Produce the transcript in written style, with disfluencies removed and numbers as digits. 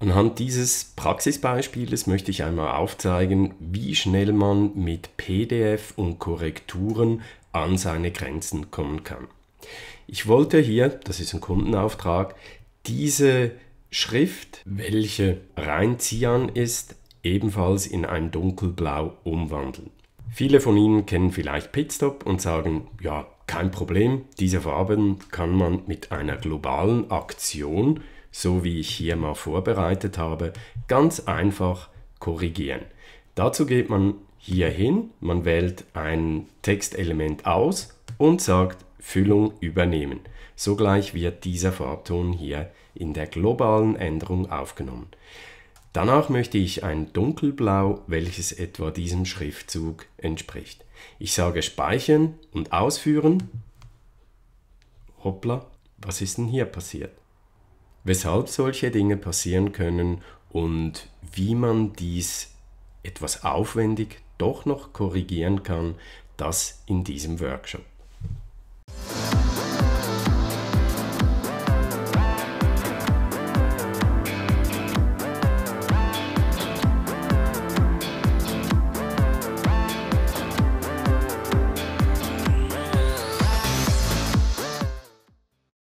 Anhand dieses Praxisbeispieles möchte ich einmal aufzeigen, wie schnell man mit PDF und Korrekturen an seine Grenzen kommen kann. Ich wollte hier, das ist ein Kundenauftrag, diese Schrift, welche rein Cyan ist, ebenfalls in ein dunkelblau umwandeln. Viele von Ihnen kennen vielleicht Pitstop und sagen, ja, kein Problem, diese Farben kann man mit einer globalen Aktion, so wie ich hier mal vorbereitet habe, ganz einfach korrigieren. Dazu geht man hier hin, man wählt ein Textelement aus und sagt Füllung übernehmen. Sogleich wird dieser Farbton hier in der globalen Änderung aufgenommen. Danach möchte ich ein Dunkelblau, welches etwa diesem Schriftzug entspricht. Ich sage Speichern und Ausführen. Hoppla, was ist denn hier passiert? Weshalb solche Dinge passieren können und wie man dies etwas aufwendig doch noch korrigieren kann, das in diesem Workshop.